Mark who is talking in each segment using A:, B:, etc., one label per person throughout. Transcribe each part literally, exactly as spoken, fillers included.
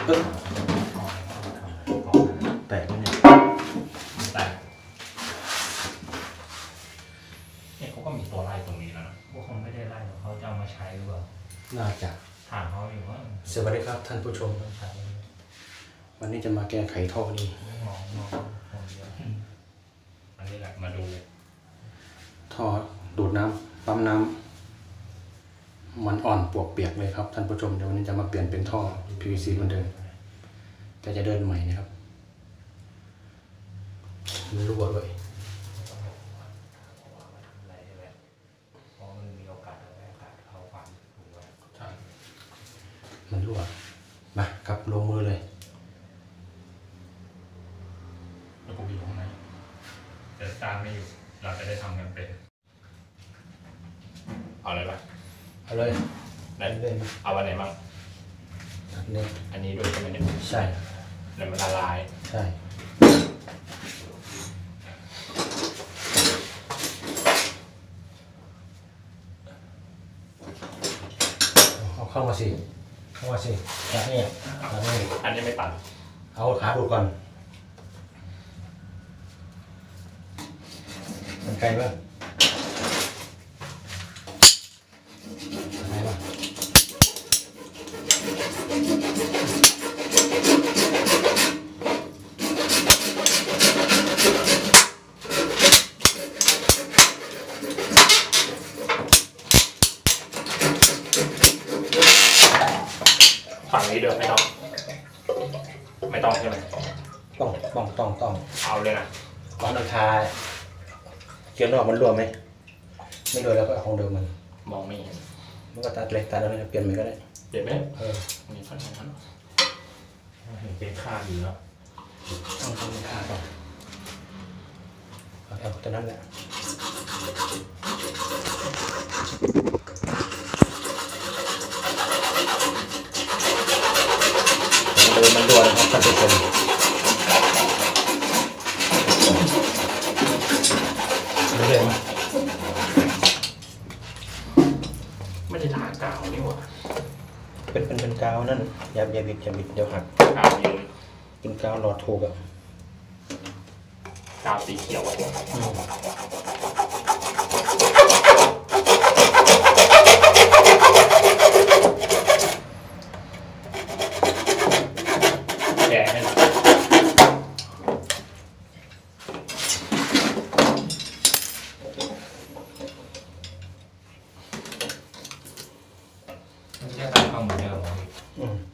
A: เออแตกไหมเนี่ย
B: แตกเนี่ยเขาก็มีตัวไล่ตรงนี้แล้วนะพวกเขาไม่ได้ไล่เขาจะเอามาใช้หรือเปล่า
A: น่าจะ
B: ถามเขาอยู่ว่า
A: สวัสดีครับท่านผู้ชมวันนี้จะมาแก้ไขท่อนี้
B: มองมองอันนี้แหละมาดู
A: ท่อดูดน้ำปั๊มน้ำมันอ่อนปวกเปียกเลยครับท่านผู้ชมเดี๋ยววันนี้จะมาเปลี่ยนเป็นท่อ พี วี ซี เหมือนเดิมแต่จะเดินใหม่นะครับมันรั่วด้วยมันรั่วมาครับลงมือเลย
B: แล้วผมอยู่ตรงไหนแต่ตามไม่อยู่เราจะได้ทำกันเป็นเอาอะไรบ้าง
A: เอาเลย
B: ไหนเลยเอาวันไหนบ้าง
A: อันนี้
B: อันนี้ด้วยใช่ไหมเนี่ย
A: ใช่
B: แล้วมันละลาย
A: ใช่เอาเข้ามาสิเข้ามาสิจากนี่จากนี่
B: อันนี้ไม่ตัด
A: เอาขาดูดก่อนมันไกลป่ะ
B: ฝั่งนี้เดิมไม่ต้องไม่ต้องใช่ไหม
A: ต้องต้องต้องต้อง
B: เอาเลยนะ
A: ตอนเราทาเกี่ยวนอกมันรวมไหมไม่รวมแล้วก็เอาของเดิมมัน
B: มองไม่เห็น
A: มันก็ตัดเลยตัดแล้วเปลี่ยนใหม่ก็ได้
B: เปลี่ยนไหม
A: เออ
B: มีฟันไหนครับเห็นเป็นค่าดีแล้ว
A: ต้องทำเป็นค่าก่อนเอาเอาตัวนั้นแหละเดินมันด่วนครับท่านผู้ชมไม่ได้ไหม
B: ไม่ได้ทากาวนี่หว่า
A: เป็นเป็นเป็นกาวนั่นอย่าอย่าบิดอย่าบิดเดี๋ยวหัก
B: กาวยืน
A: เป็นกาวหลอดถูกอะ
B: กาวสีเขียวแกะให้หน่อยไม่ใช่ตามความเหมือนเดิมหรอ
A: อืม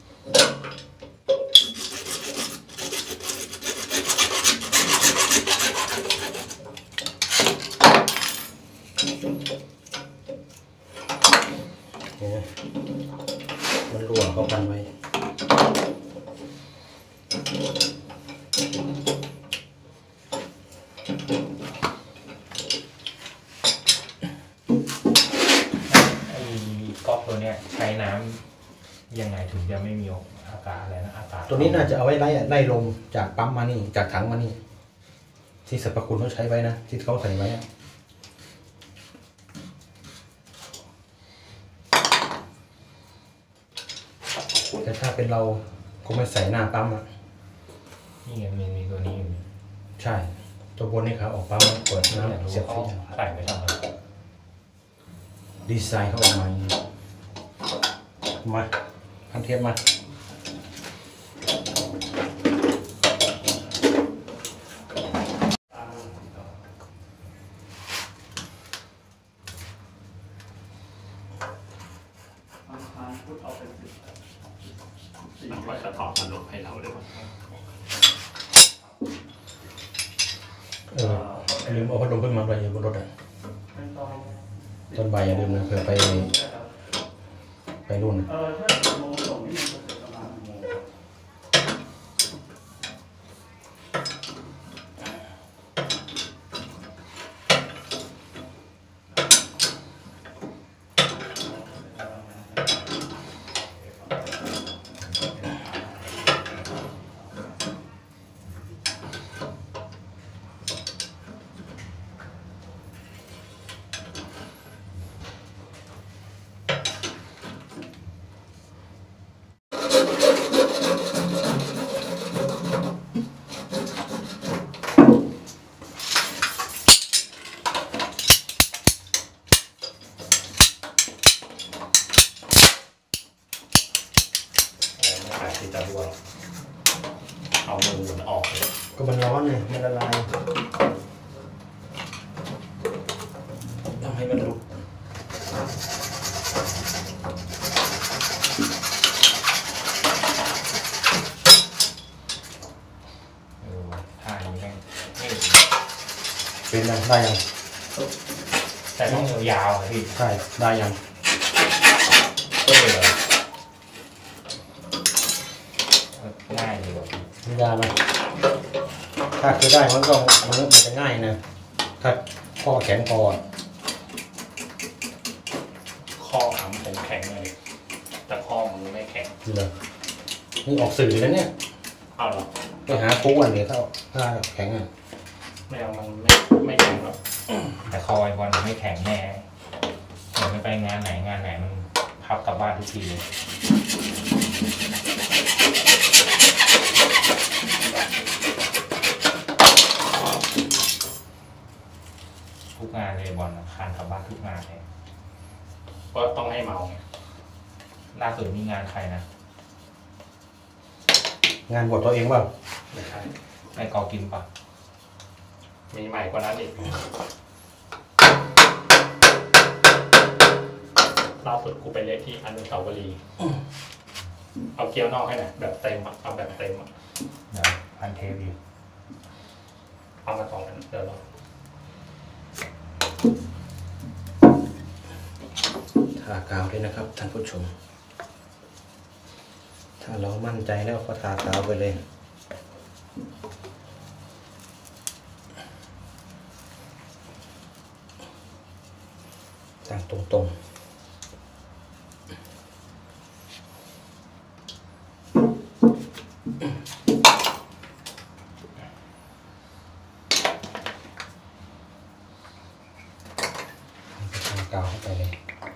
A: มันรั่วเขาพันไว้
B: ไอ้ก๊อกตัวเนี้ยใช้น้ำยังไงถึงจะไม่มีอากาศอะไรนะอากาศ
A: ตัวนี้น่าจะเอาไว้ไล่ไล่ลมจากปั๊มมานี่จากถังมานี่ที่สรรพคุณเขาใช้ไว้นะที่เขาใส่ไว้แต่ถ้าเป็นเราคงไม่ใส่หน้าปั๊มอ่ะ
B: นี่ไงมีมีตัวนี้อยู่
A: ใช่ตัวบนนี่ครับออกปั๊มเปิดน้ำเสียบที่
B: ใส่ไปทำอะไร
A: ดีไซน์เขาออกมามาพันเทียบมา
B: มันก็จะถอดมันลงให้เราด้วย
A: เออลืมเอาพัดลมขึ้นมาด้วยบนรถอ่ะตอนบ่ายอย่าลืมนะเผื่อไปไปนู่น
B: จะรั่วเอามือหมุนออกเลย
A: ก็มันร้อนไงมันละลายทำให้มันลุก
B: เออท่านี้แม่งไม่
A: เป็นยังได้ยัง
B: แต่ต้องยาวๆพี่
A: ใช่ได้ยัง
B: ก็เลยง่ายดีกว่าพี่
A: ไม่ได้ไหมถ้าคือได้มันก็มันมันจะง่ายนะถ้าข้อแข็งพอ
B: ข้อหำผมแข็งเลยแต่ข้อมือไม่แข็ง
A: นี่เลยนี่ออกสื่อแล้วเนี่ย
B: เอาหรอ
A: ไปหาคู่อันนี้เข้าถ้าแข็งอ่ะ
B: ไม่เอามันไม่ไม่แข็งหรอกแต่คอยบอลไม่แข็งแน่เดี๋ยวไม่ไปงานไหนงานไหนมันพับกลับบ้านทุกทีเลยทุกงานเลยบอลคานกลับบ้านทุกงานเลยก็ต้องให้เมาไงล่าสุดมีงานใครนะ
A: งานบวชตัวเองเปล่า
B: ไม่ใช่ไม่กอกินปะมีใหม่กว่านั้นอีกล่าสุดกูไปเละที่อนุสาวรีย์เอาเกี๊ยวนอกให้หน่อยแบบเต็มอะเอาแบบเต็มอะเดี๋ยวพันเทปอยู่เอามาสองอันเดี๋ยวรอ
A: ทากาวด้วยนะครับท่านผู้ชมถ้าเรามั่นใจแล้วก็ทากาวไปเลยตั้งตรงๆทากาวเข้าไปเลย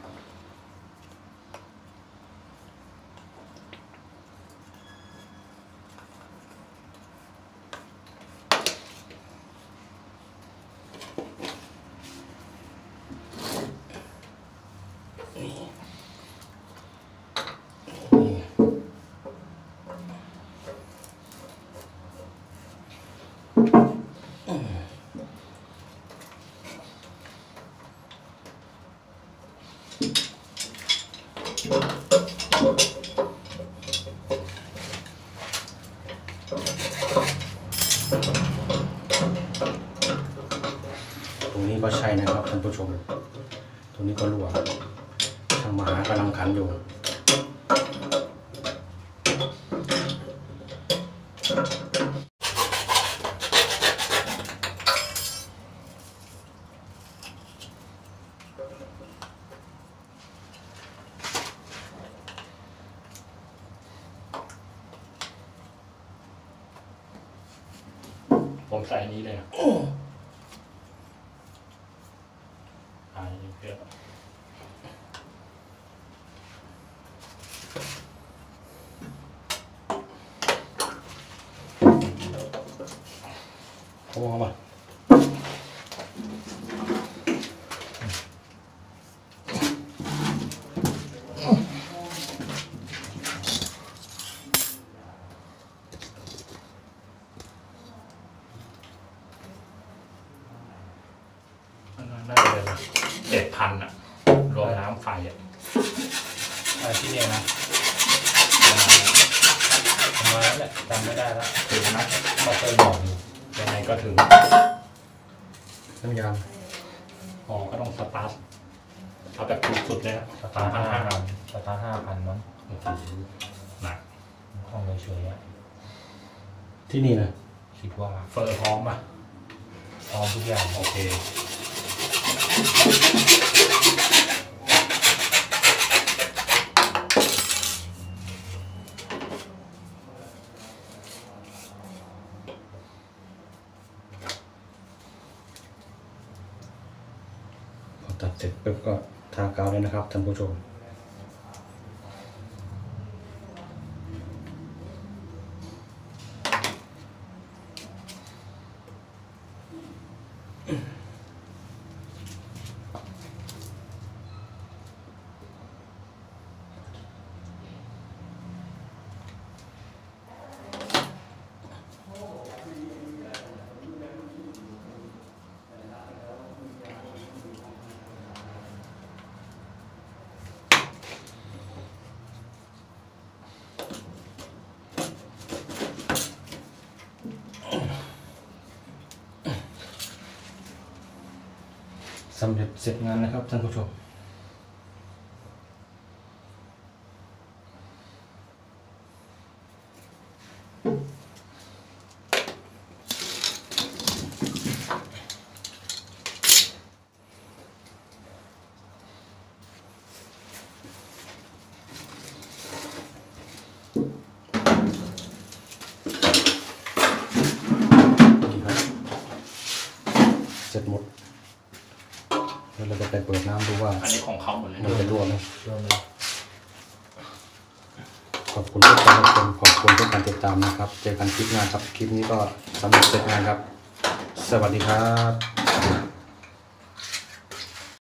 A: ตรงนี้ก็ใช่นะครับท่านผู้ชมตรงนี้ก็รั่วช่างมหากำลังขันอยู่
B: ผมใส่นี้เลยนะอ่าเพื่อ
A: โอ้โหมา
B: ได้เลยเจ็ดพันอะรวมน้ำไฟอะอะไรที่เนี่ยนะประมาณนั้นแหละจำไม่ได้แล้วถึงนะมาเคยบอกอยู่ยังไงก็ถึง
A: น้ำยา
B: อ๋อก็ต้องสตาร์ทเอาแบบถูกสุดเลยนะ
C: สตาร์ทห้าพันสตาร์ทห้าพันมั้ง
B: โอ้โหหนัก
C: ห้องเฉยๆอะ
A: ที่นี่นะ
C: คิดว่า
B: เฟอร์พร้อมป่ะ
C: พร้อมทุกอย่าง
B: โอเค
A: พอตัดเสร็จปุ๊บก็ทากาวเลยนะครับท่านผู้ชมสำเร็จเสร็จงานนะครับท่านผู้ชมเสร็จหมดแล้วเราจะไปเปิดน้ำดูว่า
B: อันนี้ของเขาหมดเลย
A: มันจะรั่วไหม
C: รวมเลย
A: ขอบคุณทุกการรับชมขอบคุณทุกการติดตามนะครับเจอกันคลิปหน้าครับคลิปนี้ก็สำเร็จเสร็จงานครับสวัสดีครับ